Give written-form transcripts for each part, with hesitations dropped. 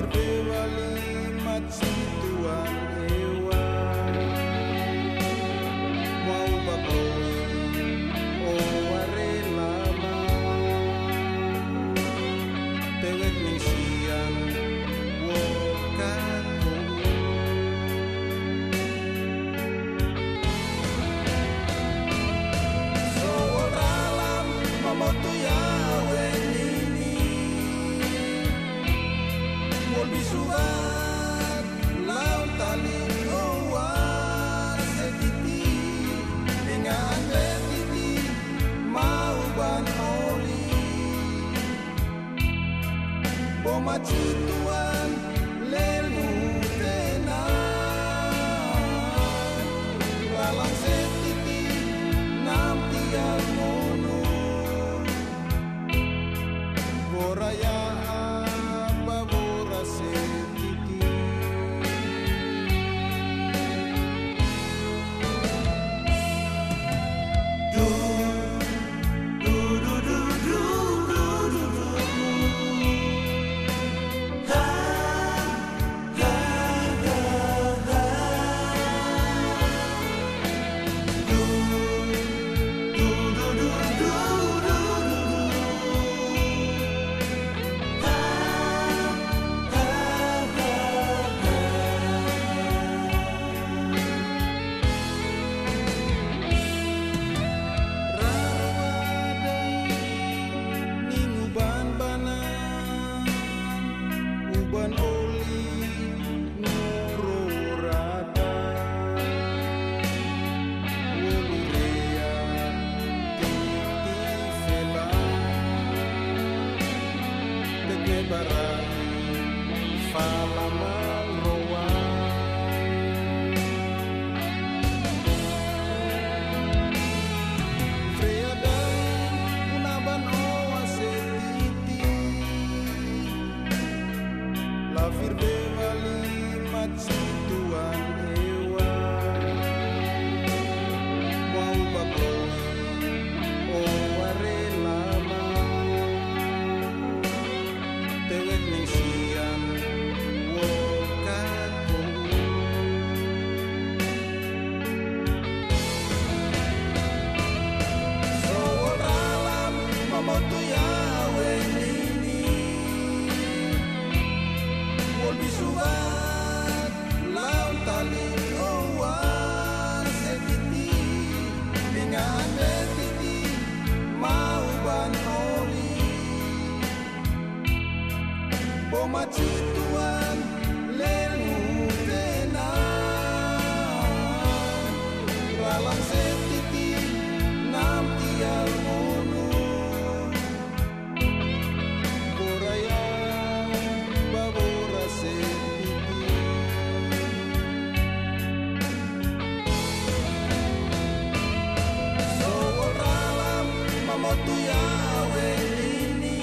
bebali matsituan hewan mau bakoi o ware lama tewet ning siang wo kaku so dalam mamotu yawe ini mol bisuat lau tali owa setiti dengan letiti mau ban oli boma cituan lelu tenan lalang setiti nam tiang mono boraya babora setiti uban oli nururada wulurea titi vela dekne barai falamal roa freadai unaban oa setiti lafir bebali matsituan hewan mau bakoi o ware lama tewet ning siang wo kaku so dalam mamotu yawe ini mol bisuat lau tali owa setiti dengan letiti mau ban oli boma cituan lelu tenan lalang setiti nam tiang mono boraya babora setiti so dalam mamotu yawe ini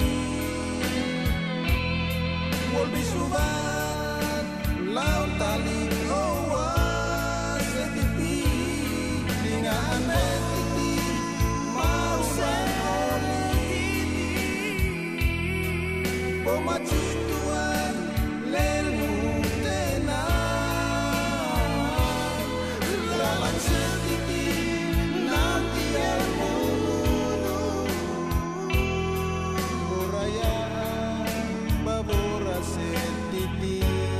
mol bisuat lau tali owa setiti dengan letiti mau ban oli boma cituan lelu tenan lalang setiti nanti yang mulu boraya babora setiti